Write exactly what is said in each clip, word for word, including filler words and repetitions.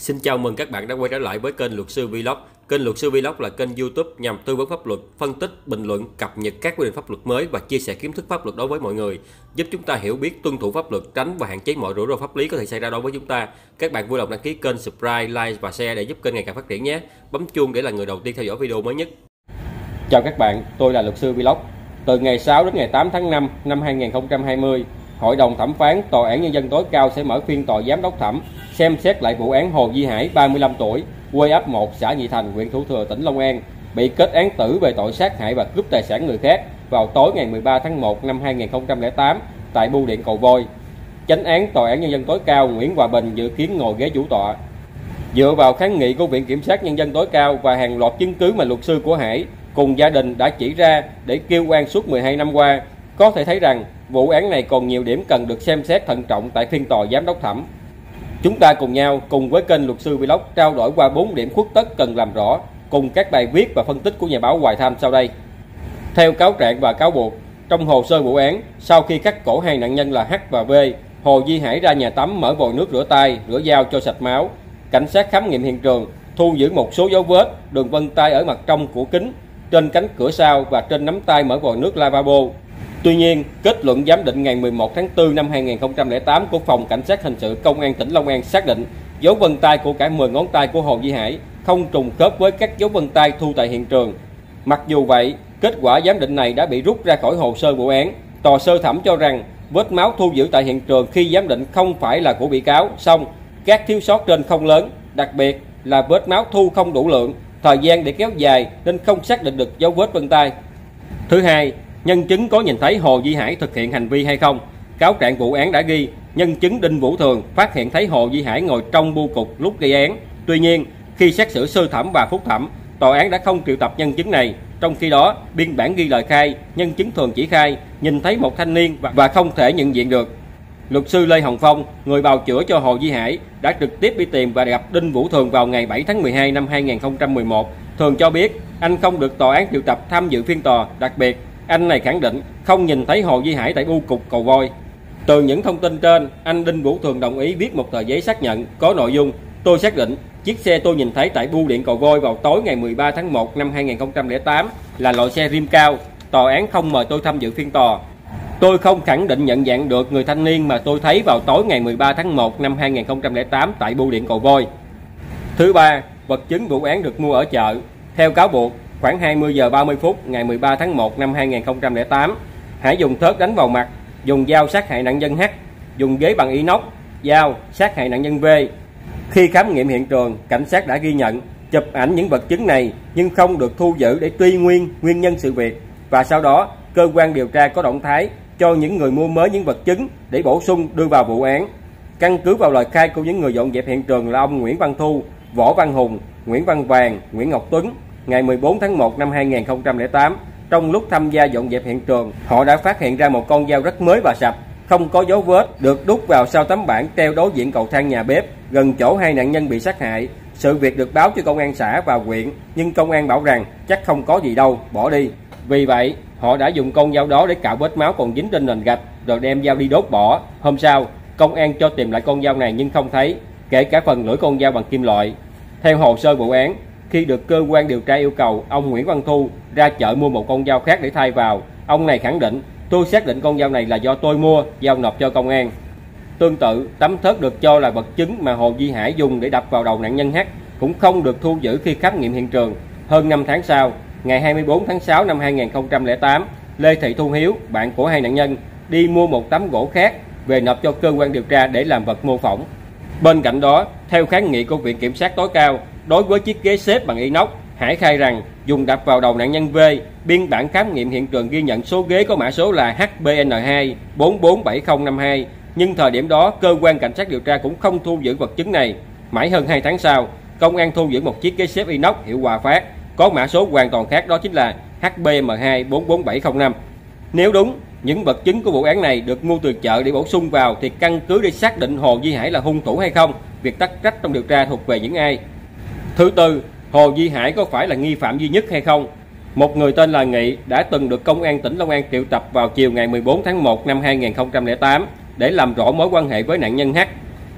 Xin chào mừng các bạn đã quay trở lại với kênh Luật sư Vlog. Kênh Luật sư Vlog là kênh YouTube nhằm tư vấn pháp luật, phân tích, bình luận, cập nhật các quy định pháp luật mới và chia sẻ kiến thức pháp luật đối với mọi người, giúp chúng ta hiểu biết, tuân thủ pháp luật, tránh và hạn chế mọi rủi ro pháp lý có thể xảy ra đối với chúng ta. Các bạn vui lòng đăng ký kênh, subscribe, like và share để giúp kênh ngày càng phát triển nhé. Bấm chuông để là người đầu tiên theo dõi video mới nhất. Chào các bạn, tôi là Luật sư Vlog. Từ ngày sáu đến ngày tám tháng năm năm hai nghìn không trăm hai mươi, Hội đồng thẩm phán Tòa án Nhân dân tối cao sẽ mở phiên tòa giám đốc thẩm xem xét lại vụ án Hồ Duy Hải, ba mươi lăm tuổi, quê ấp một, xã Nhị Thành, huyện Thủ Thừa, tỉnh Long An, bị kết án tử về tội sát hại và cướp tài sản người khác vào tối ngày mười ba tháng một năm hai nghìn không trăm lẻ tám tại Bưu điện Cầu Voi. Chánh án Tòa án Nhân dân tối cao Nguyễn Hòa Bình dự kiến ngồi ghế chủ tọa. Dựa vào kháng nghị của Viện Kiểm sát Nhân dân tối cao và hàng loạt chứng cứ mà luật sư của Hải cùng gia đình đã chỉ ra để kêu oan suốt mười hai năm qua, có thể thấy rằng vụ án này còn nhiều điểm cần được xem xét thận trọng tại phiên tòa giám đốc thẩm. Chúng ta cùng nhau cùng với kênh Luật sư Vlog trao đổi qua bốn điểm khuất tất cần làm rõ cùng các bài viết và phân tích của nhà báo Hoài Tham sau đây. Theo cáo trạng và cáo buộc, trong hồ sơ vụ án, sau khi cắt cổ hai nạn nhân là H và V, Hồ Duy Hải ra nhà tắm mở vòi nước rửa tay, rửa dao cho sạch máu. Cảnh sát khám nghiệm hiện trường thu giữ một số dấu vết, đường vân tay ở mặt trong của kính, trên cánh cửa sau và trên nắm tay mở vòi nước lavabo. Tuy nhiên, kết luận giám định ngày mười một tháng tư năm hai nghìn không trăm lẻ tám của Phòng Cảnh sát Hình sự Công an tỉnh Long An xác định dấu vân tay của cả mười ngón tay của Hồ Duy Hải không trùng khớp với các dấu vân tay thu tại hiện trường. Mặc dù vậy, kết quả giám định này đã bị rút ra khỏi hồ sơ vụ án. Tòa sơ thẩm cho rằng vết máu thu giữ tại hiện trường khi giám định không phải là của bị cáo, song các thiếu sót trên không lớn, đặc biệt là vết máu thu không đủ lượng, thời gian để kéo dài nên không xác định được dấu vết vân tay. Thứ hai, nhân chứng có nhìn thấy Hồ Duy Hải thực hiện hành vi hay không? Cáo trạng vụ án đã ghi nhân chứng Đinh Vũ Thường phát hiện thấy Hồ Duy Hải ngồi trong bưu cục lúc gây án. Tuy nhiên, khi xét xử sơ thẩm và phúc thẩm, tòa án đã không triệu tập nhân chứng này. Trong khi đó, biên bản ghi lời khai, nhân chứng Thường chỉ khai nhìn thấy một thanh niên và không thể nhận diện được. Luật sư Lê Hồng Phong, người bào chữa cho Hồ Duy Hải, đã trực tiếp đi tìm và gặp Đinh Vũ Thường vào ngày bảy tháng mười hai năm hai nghìn không trăm mười một. Thường cho biết anh không được tòa án triệu tập tham dự phiên tòa, đặc biệt anh này khẳng định không nhìn thấy Hồ Duy Hải tại bưu cục Cầu Voi. Từ những thông tin trên, anh Đinh Vũ Thường đồng ý viết một tờ giấy xác nhận có nội dung: tôi xác định chiếc xe tôi nhìn thấy tại bưu điện Cầu Voi vào tối ngày mười ba tháng một năm hai nghìn không trăm lẻ tám là loại xe rim cao. Tòa án không mời tôi tham dự phiên tòa. Tôi không khẳng định nhận dạng được người thanh niên mà tôi thấy vào tối ngày mười ba tháng một năm hai nghìn không trăm lẻ tám tại bưu điện Cầu Voi. Thứ ba, vật chứng vụ án được mua ở chợ. Theo cáo buộc, khoảng hai mươi giờ ba mươi phút ngày mười ba tháng một năm hai nghìn không trăm lẻ tám, Hải dùng thớt đánh vào mặt, dùng dao sát hại nạn nhân H, dùng ghế bằng inox, dao sát hại nạn nhân V. Khi khám nghiệm hiện trường, cảnh sát đã ghi nhận, chụp ảnh những vật chứng này nhưng không được thu giữ để truy nguyên nguyên nhân sự việc. Và sau đó, cơ quan điều tra có động thái cho những người mua mới những vật chứng để bổ sung đưa vào vụ án. Căn cứ vào lời khai của những người dọn dẹp hiện trường là ông Nguyễn Văn Thu, Võ Văn Hùng, Nguyễn Văn Vàng, Nguyễn Ngọc Tuấn, ngày mười bốn tháng một năm hai nghìn không trăm lẻ tám, trong lúc tham gia dọn dẹp hiện trường, họ đã phát hiện ra một con dao rất mới và sạch, không có dấu vết, được đút vào sau tấm bảng treo đối diện cầu thang nhà bếp, gần chỗ hai nạn nhân bị sát hại. Sự việc được báo cho công an xã và huyện, nhưng công an bảo rằng chắc không có gì đâu, bỏ đi. Vì vậy, họ đã dùng con dao đó để cạo vết máu còn dính trên nền gạch, rồi đem dao đi đốt bỏ. Hôm sau, công an cho tìm lại con dao này nhưng không thấy, kể cả phần lưỡi con dao bằng kim loại. Theo hồ sơ vụ án, khi được cơ quan điều tra yêu cầu, ông Nguyễn Văn Thu ra chợ mua một con dao khác để thay vào. Ông này khẳng định, tôi xác định con dao này là do tôi mua, giao nộp cho công an. Tương tự, tấm thớt được cho là vật chứng mà Hồ Duy Hải dùng để đập vào đầu nạn nhân H cũng không được thu giữ khi khám nghiệm hiện trường. Hơn năm tháng sau, ngày hai mươi bốn tháng sáu năm hai nghìn không trăm lẻ tám, Lê Thị Thu Hiếu, bạn của hai nạn nhân, đi mua một tấm gỗ khác về nộp cho cơ quan điều tra để làm vật mô phỏng. Bên cạnh đó, theo kháng nghị của Viện Kiểm sát tối cao, đối với chiếc ghế xếp bằng inox, Hải khai rằng dùng đập vào đầu nạn nhân V. Biên bản khám nghiệm hiện trường ghi nhận số ghế có mã số là H B N hai bốn bốn bảy không năm hai, nhưng thời điểm đó cơ quan cảnh sát điều tra cũng không thu giữ vật chứng này. Mãi hơn hai tháng sau, công an thu giữ một chiếc ghế xếp inox hiệu Hòa Phát có mã số hoàn toàn khác, đó chính là H B M hai bốn bốn bảy không năm. Nếu đúng, những vật chứng của vụ án này được mua từ chợ để bổ sung vào thì căn cứ để xác định Hồ Duy Hải là hung thủ hay không, việc tắc trách trong điều tra thuộc về những ai? Thứ tư, Hồ Duy Hải có phải là nghi phạm duy nhất hay không? Một người tên là Nghị đã từng được công an tỉnh Long An triệu tập vào chiều ngày mười bốn tháng một năm hai nghìn không trăm lẻ tám để làm rõ mối quan hệ với nạn nhân H.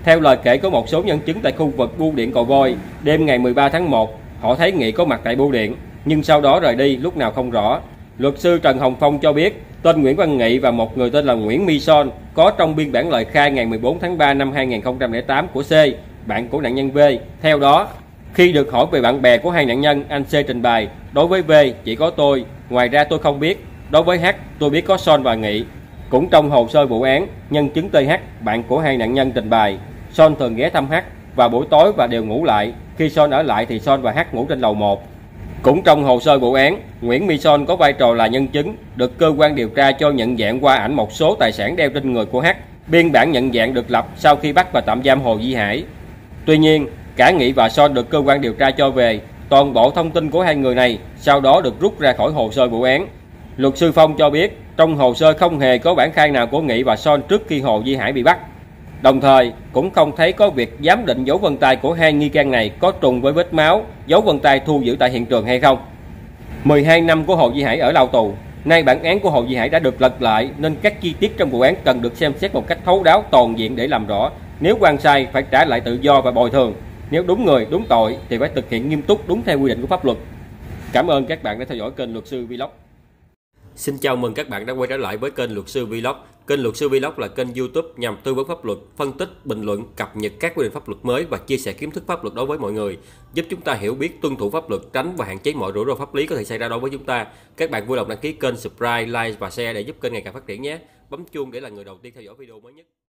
Theo lời kể của một số nhân chứng tại khu vực bưu điện Cò Voi, đêm ngày mười ba tháng một, họ thấy Nghị có mặt tại bưu điện, nhưng sau đó rời đi lúc nào không rõ. Luật sư Trần Hồng Phong cho biết, tên Nguyễn Văn Nghị và một người tên là Nguyễn My Son có trong biên bản lời khai ngày mười bốn tháng ba năm hai nghìn không trăm lẻ tám của C, bạn của nạn nhân V. Theo đó, khi được hỏi về bạn bè của hai nạn nhân, anh C trình bày, đối với V chỉ có tôi, ngoài ra tôi không biết. Đối với H, tôi biết có Son và Nghị. Cũng trong hồ sơ vụ án, nhân chứng tê hát, bạn của hai nạn nhân trình bày, Son thường ghé thăm H vào buổi tối và đều ngủ lại. Khi Son ở lại thì Son và H ngủ trên lầu một. Cũng trong hồ sơ vụ án, Nguyễn My Son có vai trò là nhân chứng, được cơ quan điều tra cho nhận dạng qua ảnh một số tài sản đeo trên người của H. Biên bản nhận dạng được lập sau khi bắt và tạm giam Hồ Duy Hải. Tuy nhiên, cả Nghị và Son được cơ quan điều tra cho về, toàn bộ thông tin của hai người này sau đó được rút ra khỏi hồ sơ vụ án. Luật sư Phong cho biết, trong hồ sơ không hề có bản khai nào của Nghị và Son trước khi Hồ Duy Hải bị bắt. Đồng thời, cũng không thấy có việc giám định dấu vân tay của hai nghi can này có trùng với vết máu, dấu vân tay thu giữ tại hiện trường hay không. mười hai năm của Hồ Duy Hải ở lao tù, nay bản án của Hồ Duy Hải đã được lật lại nên các chi tiết trong vụ án cần được xem xét một cách thấu đáo toàn diện để làm rõ. Nếu quan sai phải trả lại tự do và bồi thường. Nếu đúng người, đúng tội thì phải thực hiện nghiêm túc đúng theo quy định của pháp luật. Cảm ơn các bạn đã theo dõi kênh Luật sư Vlog. Xin chào mừng các bạn đã quay trở lại với kênh Luật sư Vlog. Kênh Luật sư Vlog là kênh YouTube nhằm tư vấn pháp luật, phân tích, bình luận, cập nhật các quy định pháp luật mới và chia sẻ kiến thức pháp luật đối với mọi người, giúp chúng ta hiểu biết, tuân thủ pháp luật, tránh và hạn chế mọi rủi ro pháp lý có thể xảy ra đối với chúng ta. Các bạn vui lòng đăng ký kênh, subscribe, like và share để giúp kênh ngày càng phát triển nhé. Bấm chuông để là người đầu tiên theo dõi video mới nhất.